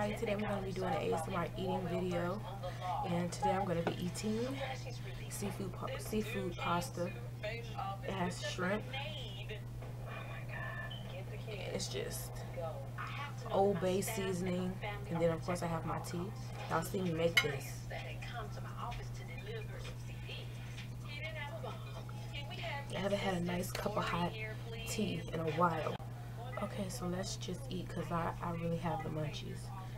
everybody, today I'm going to be doing an ASMR eating video, and today I'm going to be eating seafood pasta. It has shrimp, and it's just Old Bay seasoning, and then of course I have my tea. Y'all see me make this. I haven't had a nice cup of hot tea in a while. Okay, so let's just eat because I really have the munchies.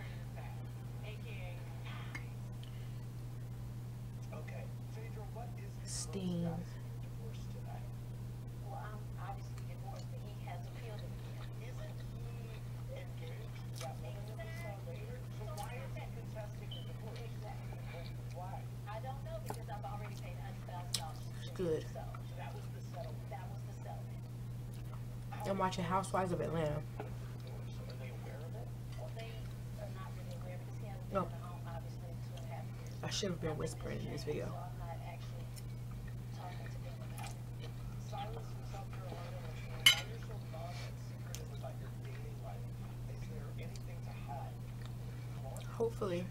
Steam. Good. I'm watching Housewives of Atlanta. No, I should have been whispering in this video. Hopefully,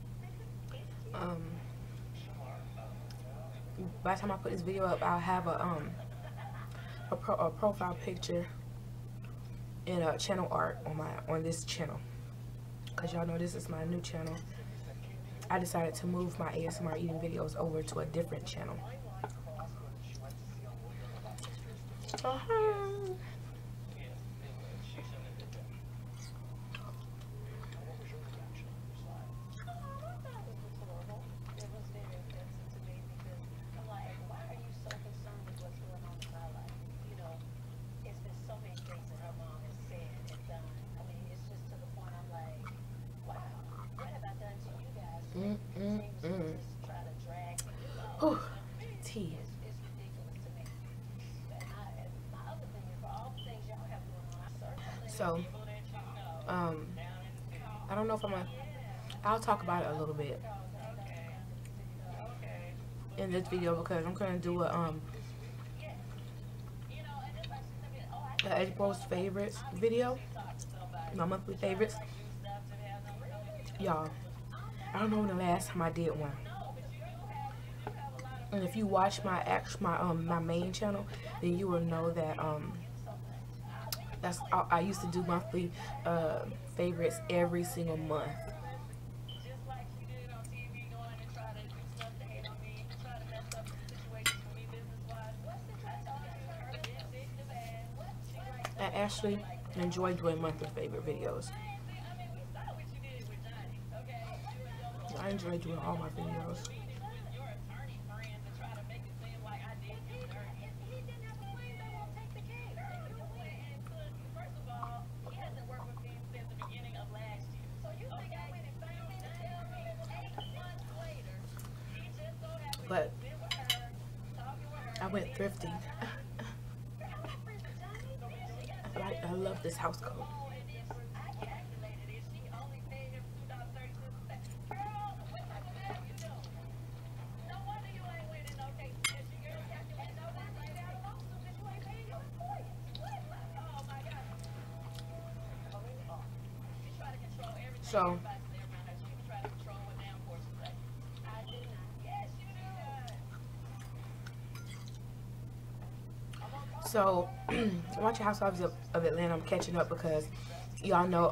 by the time I put this video up, I'll have a profile picture and a channel art on this channel, because y'all know this is my new channel. I decided to move my ASMR eating videos over to a different channel. Tea. So, I don't know if I'll talk about it a little bit in this video, because I'm gonna do a April's favorites video, my monthly favorites. Y'all, I don't know when the last time I did one. And if you watch my main channel, then you will know that I used to do monthly favorites every single month. I actually enjoy doing monthly favorite videos. I enjoy doing all my videos. But I went thrifting. I love this house coat. So watching Housewives of Atlanta, I'm catching up because y'all know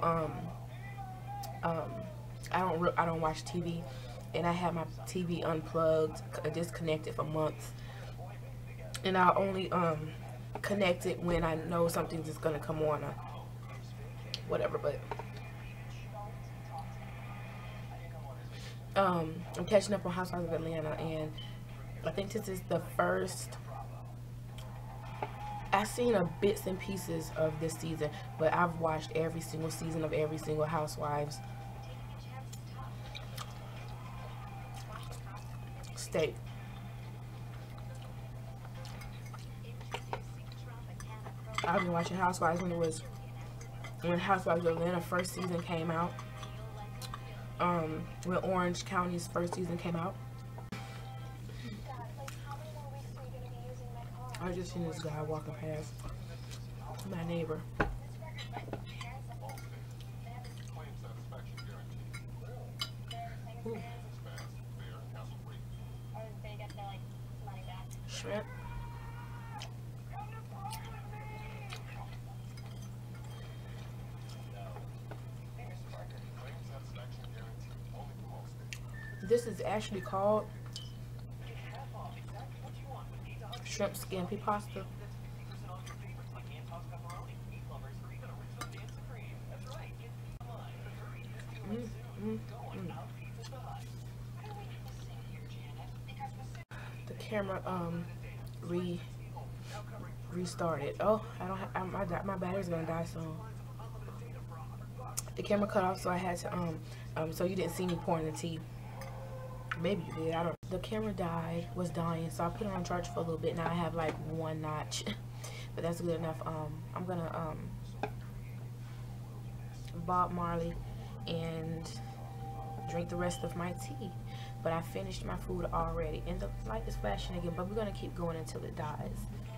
I don't watch TV, and I had my TV unplugged, disconnected for months, and I only connect it when I know something's just gonna come on or whatever. But I'm catching up on Housewives of Atlanta, and I think this is the first. I've seen bits and pieces of this season, but I've watched every single season of every single Housewives. Steak. I've been watching Housewives when Housewives of Atlanta first season came out. When Orange County's first season came out. I just seen this guy walking past my neighbor. shrimp. This is actually called shrimp scampi pasta. The camera restarted. Oh, I don't have my battery's gonna die soon. The camera cut off, so I had to so you didn't see me pouring the tea. Maybe you did, I don't. The camera was dying, so I put it on charge for a little bit. Now I have like one notch, but that's good enough. I'm gonna Bob Marley and drink the rest of my tea. But I finished my food already, and the light is flashing again, but we're gonna keep going until it dies.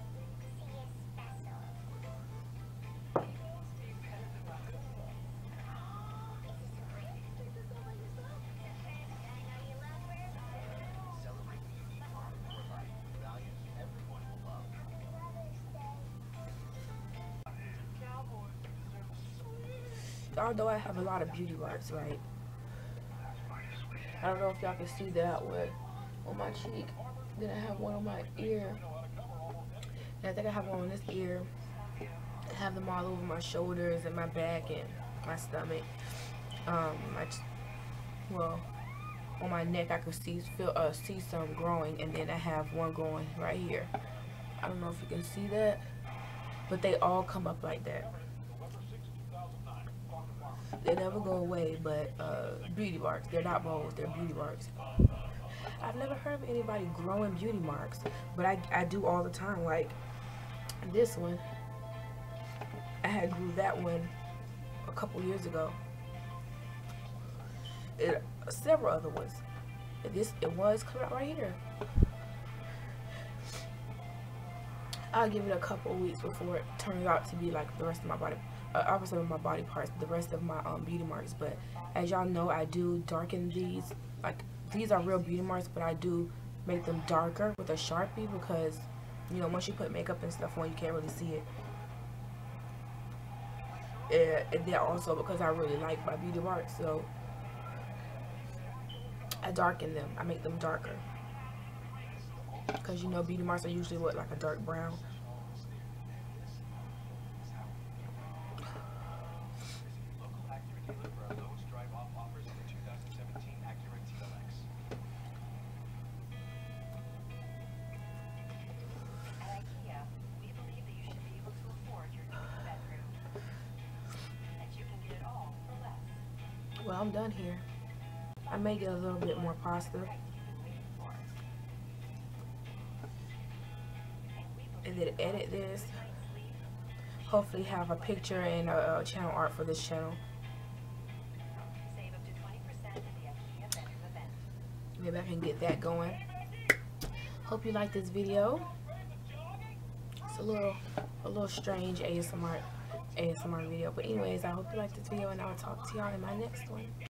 Although I have a lot of beauty marks, right? I don't know if y'all can see that one on my cheek. Then I have one on my ear. And I think I have one on this ear. I have them all over my shoulders and my back and my stomach. Well, on my neck I could see some growing, and then I have one growing right here. I don't know if you can see that, but they all come up like that. They never go away, but beauty marks. They're not moles, they're beauty marks. I've never heard of anybody growing beauty marks, but I do all the time. Like this one, I had grew that one a couple years ago. Several other ones. It was coming out right here. I'll give it a couple weeks before it turns out to be like the rest of my body. Opposite of my body parts, the rest of my beauty marks. But as y'all know, I do darken these. Like, these are real beauty marks, but I do make them darker with a Sharpie, because you know, once you put makeup and stuff on, you can't really see it. And then also because I really like my beauty marks, so I darken them. I make them darker, because you know, beauty marks are usually what, like a dark brown. Well, I'm done here. I may get a little bit more pasta, and then edit this. Hopefully have a picture and a channel art for this channel. Maybe I can get that going. Hope you like this video. It's a little strange ASMR video, but anyways, I hope you like this video, and I'll talk to y'all in my next one.